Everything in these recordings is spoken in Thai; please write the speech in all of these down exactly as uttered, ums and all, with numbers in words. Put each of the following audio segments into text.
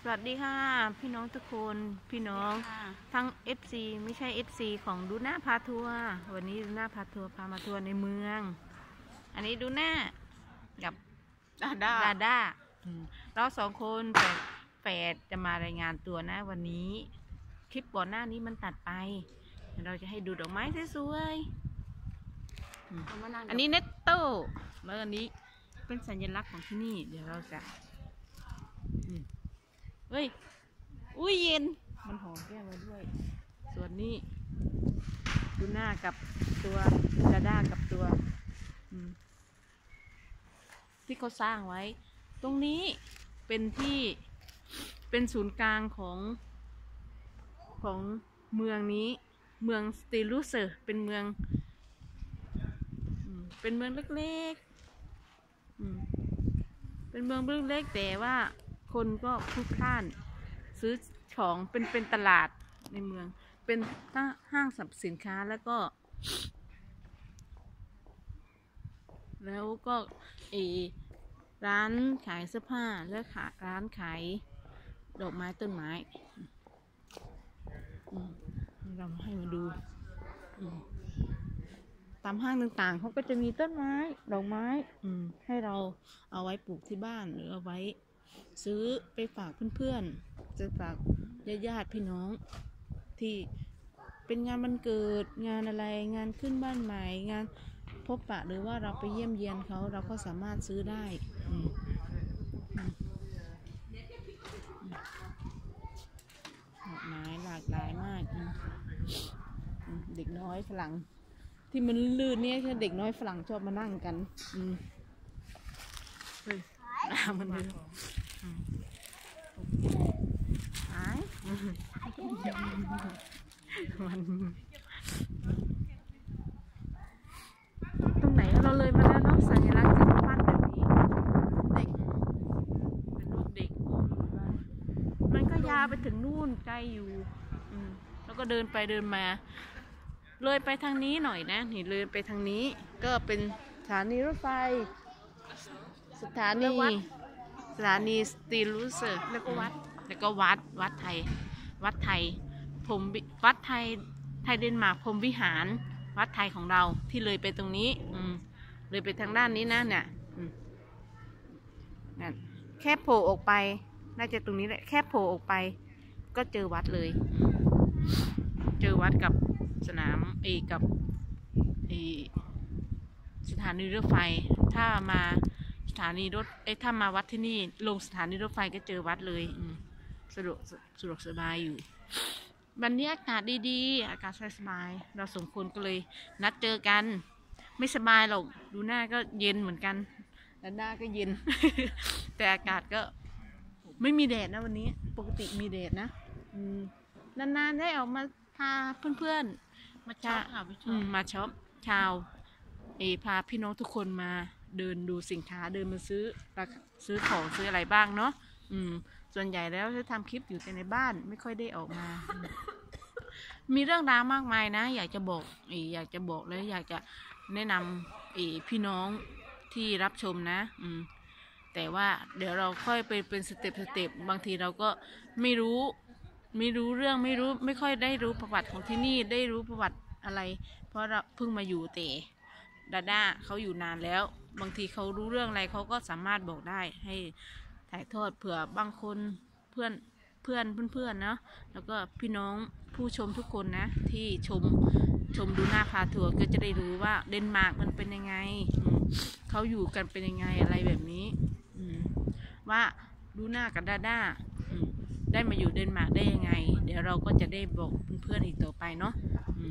สวัสดีค่ะพี่น้องทุกคนพี่น้องทั้ง เอฟ ซี ไม่ใช่ เอฟ ซี ของดูหน้าพาทัวร์วันนี้ดูหน้าพาทัวร์พามาทัวร์ในเมือง อันนี้ดูหน้ากับดาด้าดาด้าเราสองคนแฝดแฝดจะมารายงานตัวนะวันนี้คลิปก่อนหน้านี้มันตัดไปเราจะให้ดูดอกไม้สวยๆอันนี้เนตโต้แล้วอันนี้เป็นสัญลักษณ์ของที่นี่เดี๋ยวเราจะเฮ้ย อุ้ยเย็น มันหอมแก้มมาด้วย ส่วนนี้ดูหน้ากับตัวดาด้ากับตัวที่เขาสร้างไว้ ตรงนี้เป็นที่เป็นศูนย์กลางของของเมืองนี้ เมืองสติลูเซอร์เป็นเมืองเป็นเมืองเล็กๆเป็นเมืองเล็กๆแต่ว่าคนก็พลุกพล่านซื้อของเป็นเป็นตลาดในเมืองเป็นห้างสรรพสินค้าแล้วก็แล้วก็เอร้านขายเสื้อผ้าแล้วขายร้านขายดอกไม้ต้นไม้เราให้มาดูตามห้างต่างๆเขาก็จะมีต้นไม้ดอกไม้ให้เราเอาไว้ปลูกที่บ้านหรือเอาไว้ซื้อไปฝากเพื่อนๆจะฝากญาติๆพี่น้องที่เป็นงานวันเกิดงานอะไรงานขึ้นบ้านใหม่งานพบปะหรือว่าเราไปเยี่ยมเยียนเขาเราก็สามารถซื้อได้ดอกไม้หลากหลายมากเด็กน้อยฝรั่งที่มันลื่นเนี่ยคือเด็กน้อยฝรั่งชอบมานั่งกันเฮ้ยน้ำมันลื่นหายมันตรงไหนเราเลยมาแล้วเนาะสัญลักษณ์จะปั้นแบบนี้เด็กเป็นรูปเด็กมันก็ยาวไปถึงนู่นไกลอยู่แล้วก็เดินไปเดินมาเลยไปทางนี้หน่อยนะนี่เลยไปทางนี้ก็เป็นสถานีรถไฟสถานีสถานีสตีลูเซอร์แล้วก็วัดแล้วก็วัดวัดไทยวัดไทยพรมวัดไทยไทยเดนมาร์กพรมวิหารวัดไทยของเราที่เลยไปตรงนี้อืมเลยไปทางด้านนี้นะเนี่ยนั่นแค่โผล่ออกไปน่าจะตรงนี้แหละแค่โผล่ออกไปก็เจอวัดเลยเจอวัดกับสนามเอกับเอสถานีรถไฟถ้ามาสถานีรถเอ้ถ้ามาวัดที่นี่ลงสถานีรถไฟก็เจอวัดเลยสะดวกสะดวกสบายอยู่วันนี้อากาศดีๆอากาศสบายๆเราสองคนก็เลยนัดเจอกันไม่สบายหรอกดูหน้าก็เย็นเหมือนกันและหน้าก็เย็น แต่อากาศก็ไม่มีแดดนะวันนี้ปกติมีแดดนะนานๆได้ออกมาพาเพื่อนๆมาช็อปมาช็อปชาวเอพาพี่น้องทุกคนมาเดินดูสินค้าเดินมาซื้อซื้อของซื้ออะไรบ้างเนาะอืมส่วนใหญ่แล้วจะทำคลิปอยู่แต่ในบ้านไม่ค่อยได้ออกมา มีเรื่องราวมากมายนะอยากจะบอกอีอยากจะบอกแล้วอยากจะแนะนำอีพี่น้องที่รับชมนะอืมแต่ว่าเดี๋ยวเราค่อยไปเป็นสเต็ปสเต็ปบางทีเราก็ไม่รู้ไม่รู้เรื่องไม่รู้ไม่ค่อยได้รู้ประวัติของที่นี่ได้รู้ประวัติอะไรเพราะเราเพิ่งมาอยู่แต่ดาด้าเขาอยู่นานแล้วบางทีเขารู้เรื่องอะไรเขาก็สามารถบอกได้ให้ถ่ายทอดเผื่อบางคนเพื่อนเพื่อนเพื่อนๆเนาะแล้วก็พี่น้องผู้ชมทุกคนนะที่ชมชมดูหน้าพาทัวร์ก็จะได้รู้ว่าเดนมาร์กมันเป็นยังไงเขาอยู่กันเป็นยังไงอะไรแบบนี้ว่าดูหน้ากับดาด้าได้มาอยู่เดนมาร์กได้ยังไงเดี๋ยวเราก็จะได้บอกเพื่อนๆอีกต่อไปเนาะ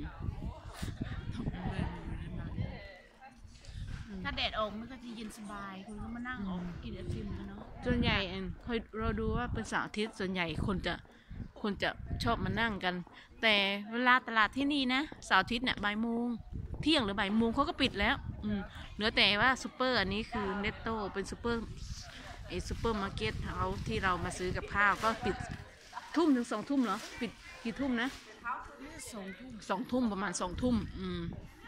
ถ้าแดดออกมันก็จะเย็นสบายคุณก็มานั่งออกกินไอติมกันเนาะส่วนใหญ่เคยเราดูว่าเป็นเสาร์อาทิตย์ส่วนใหญ่คนจะคนจะชอบมานั่งกันแต่เวลาตลาดที่นี่นะเสาร์อาทิตย์เนี่ยบ่ายโมงเที่ยงหรือบ่ายโมงเขาก็ปิดแล้วอืมเหลือแต่ว่าซูเปอร์อันนี้คือเนตโต้เป็นซูเปอร์ไอซูเปอร์มาร์เก็ตเขาที่เรามาซื้อกับข้าวก็ปิดทุ่มถึงสองทุ่มเหรอปิดกี่ทุ่มนะสองทุ่มสองทุ่มประมาณสองทุ่มอืม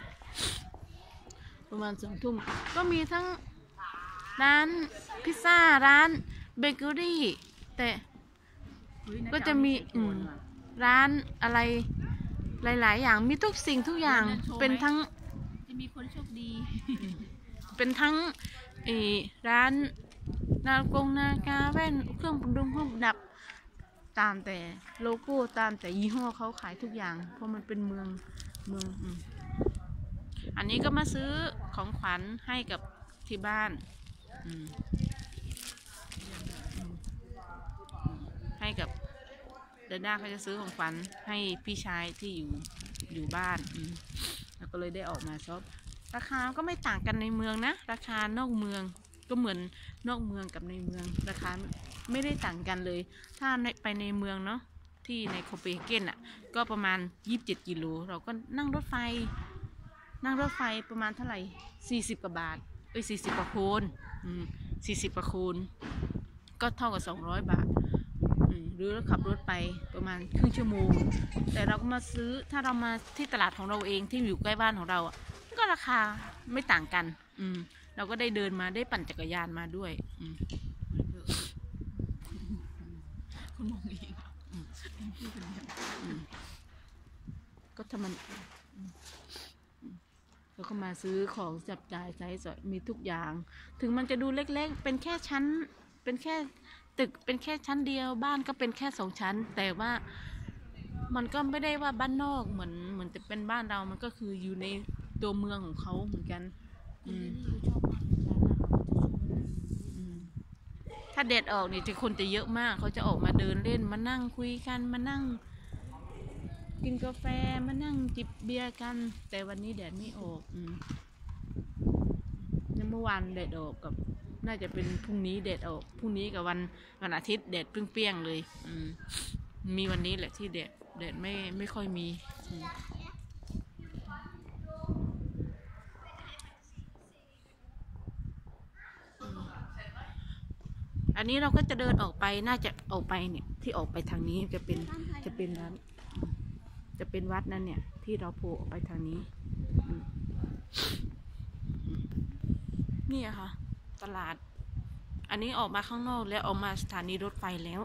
ประมาณสองทุ่มก็มีทั้งร้านพิซซ่าร้านเบเกอรี่แต่ก็จะมีอืมร้านอะไรหลายๆอย่างมีทุกสิ่งทุกอย่างเป็นทั้งจะมีคนโชคดีเป็นทั้งเออร้านนากงนากาแว่นเครื่องประดับเครื่องประดับตามแต่โลโก้ตามแต่ยี่ห้อเขาขายทุกอย่างเพราะมันเป็นเมืองเมืองอืมอันนี้ก็มาซื้อของขวัญให้กับที่บ้านอืมให้กับเดนด้าเขาจะซื้อของขวัญให้พี่ชายที่อยู่อยู่บ้านอืมแล้วก็เลยได้ออกมาช็อปราคาก็ไม่ต่างกันในเมืองนะราคานอกเมืองก็เหมือนนอกเมืองกับในเมืองราคาไม่ได้ต่างกันเลยถ้าไปในเมืองเนาะที่ในโคเปนเฮเกนอ่ะก็ประมาณยี่สิบเจ็ดกิโลเราก็นั่งรถไฟนั่งรถไฟประมาณเท่าไหร่สี่สิบกว่าบาทเอ้ยสี่สิบกว่าโคนอืมสี่สิบกว่าโคนก็เท่ากับสองร้อยบาทหรือเราขับรถไปประมาณครึ่งชั่วโมงแต่เราก็มาซื้อถ้าเรามาที่ตลาดของเราเองที่อยู่ใกล้บ้านของเราอ่ะก็ราคาไม่ต่างกันอืมเราก็ได้เดินมาได้ปั่นจักรยานมาด้วยอืมคุณมองเองก็ทำมันแล้วก็มาซื้อของจับจ่ายใช้สอยมีทุกอย่างถึงมันจะดูเล็กๆเป็นแค่ชั้นเป็นแค่ตึกเป็นแค่ชั้นเดียวบ้านก็เป็นแค่สองชั้นแต่ว่ามันก็ไม่ได้ว่าบ้านนอกเหมือนเหมือนจะเป็นบ้านเรามันก็คืออยู่ในตัวเมืองของเขาเหมือนกันอืมถ้าแดดออกเนี่ยจะคนจะเยอะมากเขาจะออกมาเดินเล่นมานั่งคุยกันมานั่งกินกาแฟมานั่งจิบเบียร์กันแต่วันนี้แดดไม่ออกอืมเมื่อวานแดดออกกับน่าจะเป็นพรุ่งนี้แดดออกพรุ่งนี้กับวันวันอาทิตย์แดดเปรี้ยงๆเลยอืมมีวันนี้แหละที่แดดแดดไม่ไม่ค่อยมีอันนี้เราก็จะเดินออกไปน่าจะออกไปเนี่ยที่ออกไปทางนี้จะเป็นจะเป็นร้านจะเป็นวัดนั่นเนี่ยที่เราโผล่ออกไปทางนี้นี่ค่ะตลาดอันนี้ออกมาข้างนอกแล้วออกมาสถานีรถไฟแล้ว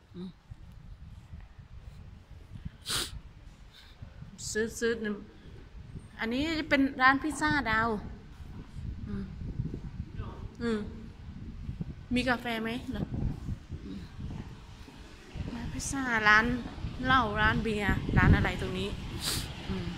ซื้อซื้ออันนี้เป็นร้านพิซซ่าดาวอืมอืมมีกาแฟไหมเหรอร้านพิซซ่าร้านเหล้าร้านเบียร์ร้านอะไรตรงนี้อืม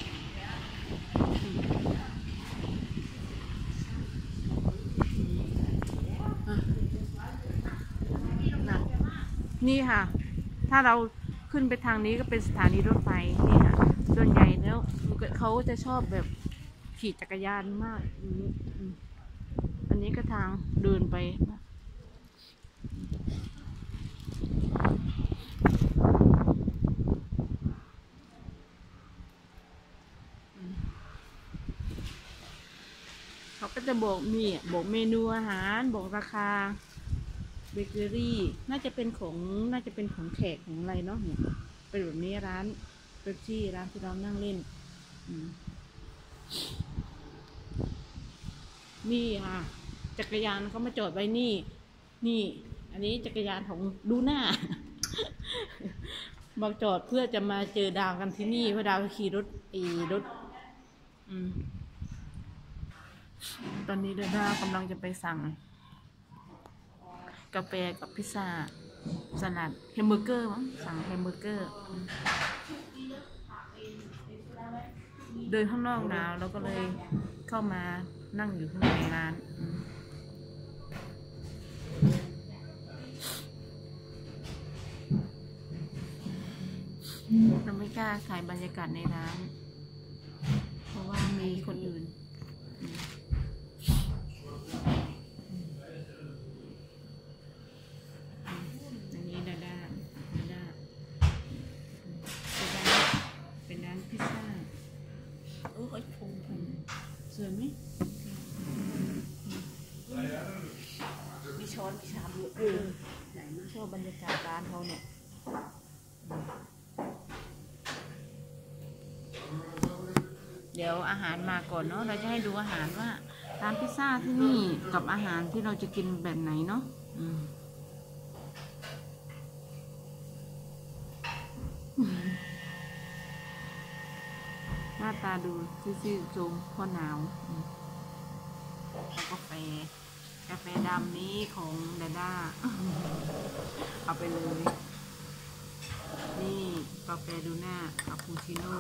นี่ค่ะถ้าเราขึ้นไปทางนี้ก็เป็นสถานีรถไฟนี่ค่ะส่วนใหญ่แล้วเขาจะชอบแบบขี่จักรยานมากนี้อันนี้ก็ทางเดินไปเขาก็จะบอกมีบอกเมนูอาหารบอกราคาเบเกอรี่น่าจะเป็นของน่าจะเป็นของแขกของอะไรเนาะเนี่ยเป็นแบบนี้ร้านเบเกอรี่ร้านที่เรานั่งเล่นนี่ค่ะจักรยานเขามาจอดไว้นี่นี่อันนี้จักรยานของดูน่ามาจอดเพื่อจะมาเจอดาวกันที่นี่เพราะดาวขี่รถอีรถอืมตอนนี้เดน่ากำลังจะไปสั่งกาแฟกับพิซซ่าสลัดแฮมเบอร์เกอร์มั้งสั่งแฮมเบอร์เกอร์เดินข้างนอกหนาวแล้วก็เลยเข้ามานั่งอยู่ข้างในร้านเราไม่กล้าถ่ายบรรยากาศในร้านเพราะว่ามีคนอื่นอันนี้ดาด้าดาด้าเป็นร้านพิซซ่าโอ้ยพุงสวยไหมมีช้อนมีชามเยอะชอบบรรยากาศร้านเขาเนี่ยเดี๋ยวอาหารมาก่อนเนาะเราจะให้ดูอาหารว่าร้านพิซซ่าที่นี่กับอาหารที่เราจะกินแบบไหนเนาะหน้าตาดูซื่อๆทรงพอหนาวแล้วกาแฟกาแฟดำนี้ของดาด้าเอาไปเลย นี่กาแฟดูหน้าคาปูชิโน่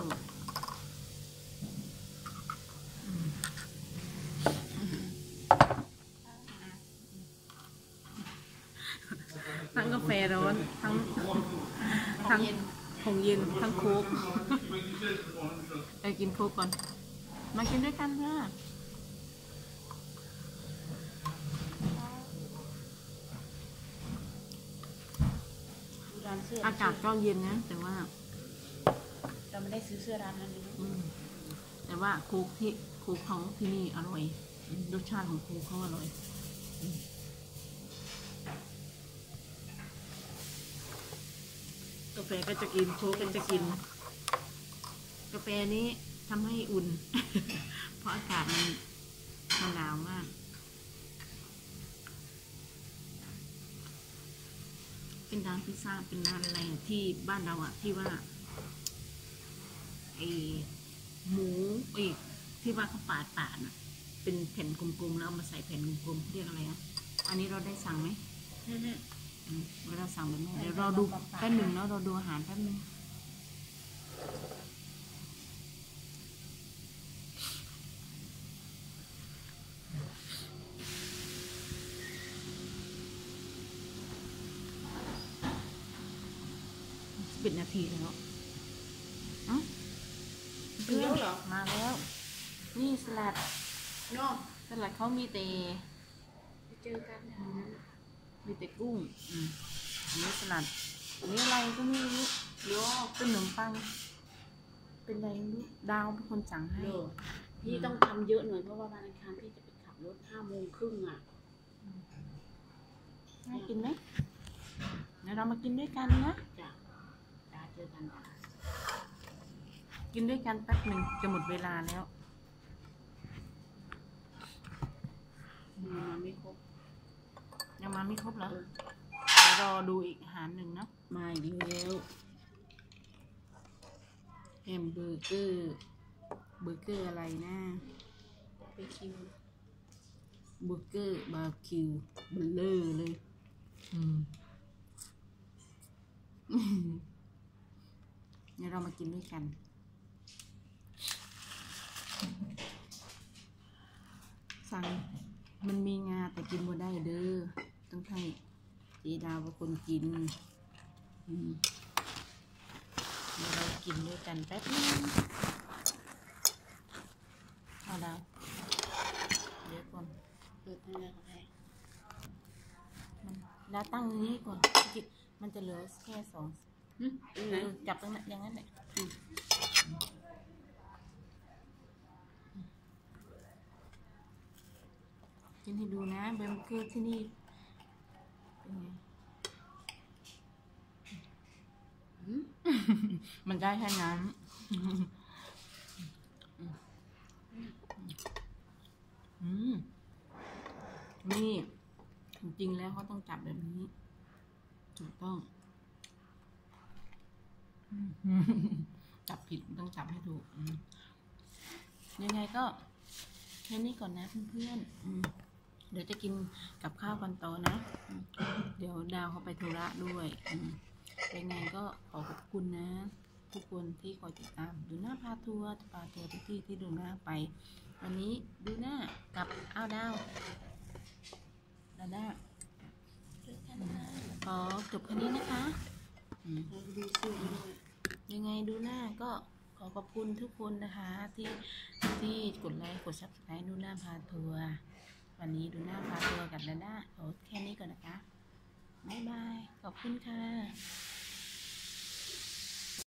ทั้งกาแฟร้อนทั้งทั้งของเย็นทั้งโค้กไปกินโค้กก่อนมากินด้วยกันค่ะอากาศก็เย็นนะแต่ว่าเราไม่ได้ซื้อเสื้อร้านนั้นเลยแต่ว่าโค้กที่โค้กเขาที่นี่อร่อยรสชาติของโค้กเขาอร่อยกาแฟก็จะกินโค้กก็จะกินกาแฟนี้ทำให้อุ่น เพราะอากาศมันมันหนาวมากเป็นร้านพิซซ่าเป็นร้านอะไรที่บ้านเราอะที่ว่าไอหมูอีกที่ว่าเขาปาดปาดอะเป็นแผ่นกลมๆแล้วเอามาใส่แผ่นกลมๆเรียกอะไรอะอันนี้เราได้สั่งไหมเวลาสั่งแบบนี้เดี๋ยวเราดูแป๊บหนึ่งแล้วเราดูอาหารแป๊บหนึ่งสิบนาทีแล้วอ๋อเพื่อนมาแล้วนี่สลัดเนาะสลัดเขามีแต่เจอกันนะมีแต่กุ้งอืมอันนี้สลัดอันนี้อะไรก็ไม่รู้เดี๋ยวเป็นขนมปังเป็นอะไรไม่รู้ดาวเป็นคนสั่งให้พี่ต้องทำเยอะหน่อยเพราะว่าวันอังคารพี่จะไปขับรถห้าโมงครึ่งอ่ะน่ากินไหมเดี๋ยวเรามากินด้วยกันนะจ้ะจ้าเจอกันกินด้วยกันแป๊บหนึ่งจะหมดเวลาแล้วมาไม่ครบยังมาไม่ครบเหรอเดี๋ยวรอดูอีกอาหารหนึ่งนะมาอีกแล้วแฮมเบอร์เกอร์เบอร์เกอร์อะไรนะไปคิวเบอร์เกอร์บาร์คิวเบลเลอร์เลยอืมเดี๋ยวเรามากินด้วยกันสั่งมันมีงาแต่กินบ่ได้เด้อต้องให้เจดาวเป็นคนกินอืมเดี๋ยวเรากินด้วยกันแป๊บนึงเอาดาวเดี๋ยวก่อนเปิดให้แล้วให้มันแล้วตั้งนี้ก่อนจิตมันจะเหลือแค่สองจับตรงนั้นอย่างนั้นแหละกินให้ดูนะเบอร์เกอร์ที่นี่เป็นไงมันได้แค่นั้นอืมนี่จริงๆแล้วเขาต้องจับแบบนี้ถูกต้องจับผิดต้องจับให้ถูกยังไงก็แค่นี้ก่อนนะเพื่อนๆเดี๋ยวจะกินกับข้าวกันต่อนะเดี๋ยวดาวเขาไปธุระด้วยยังไงก็ขอขอบคุณนะทุกคนที่คอยติดตามดูหน้าพาทัวร์พาทัวร์ทุกที่ที่ดูหน้าไปวันนี้ดูหน้ากับอ้าวดาวดาด้าขอจบแค่นี้นะคะยังไงดูหน้าก็ขอขอบคุณทุกคนนะคะที่ที่กดไลค์กดซับสไครต์ดูหน้าพาทัวร์วันนี้ดูหน้าพาทัวร์กับดาด้าขอแค่นี้ก่อนนะคะบ๊ายบายขอบคุณค่ะ